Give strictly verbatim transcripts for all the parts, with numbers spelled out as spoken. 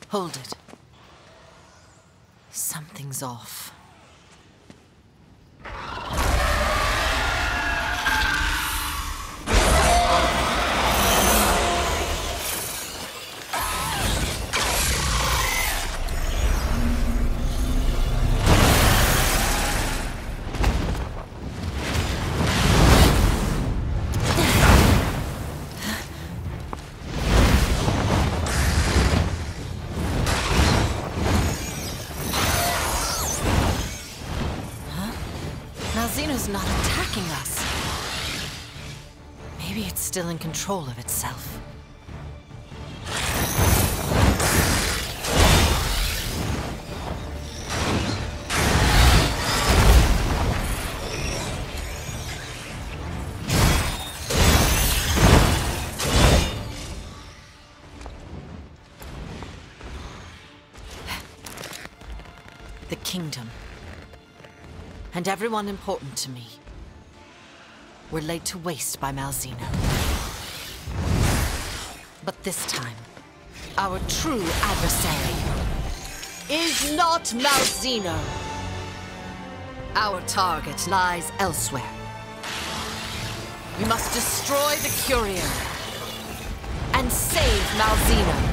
Hold it. Something's off. Malzena's not attacking us. Maybe it's still in control of itself. The kingdom, and everyone important to me, were laid to waste by Malzeno. But this time, our true adversary is not Malzeno. Our target lies elsewhere. We must destroy the Courier and save Malzeno.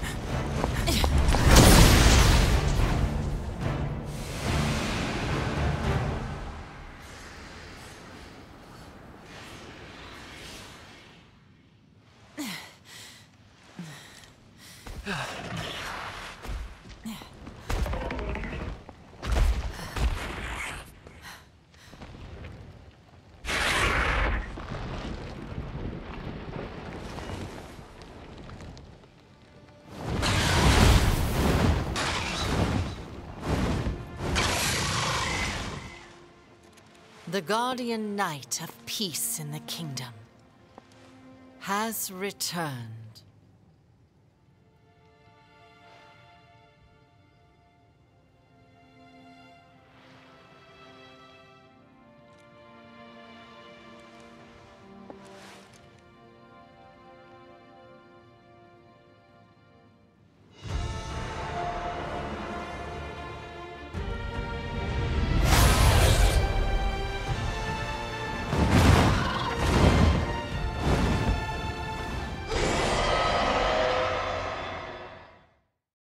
The Guardian Knight of Peace in the Kingdom has returned.